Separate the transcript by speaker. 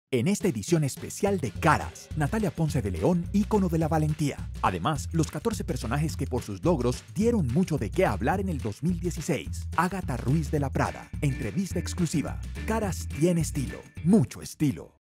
Speaker 1: En esta edición especial de Caras, Natalia Ponce de León, ícono de la valentía. Además, los 14 personajes que por sus logros dieron mucho de qué hablar en el 2016. Ágata Ruiz de la Prada, entrevista exclusiva. Caras tiene estilo, mucho estilo.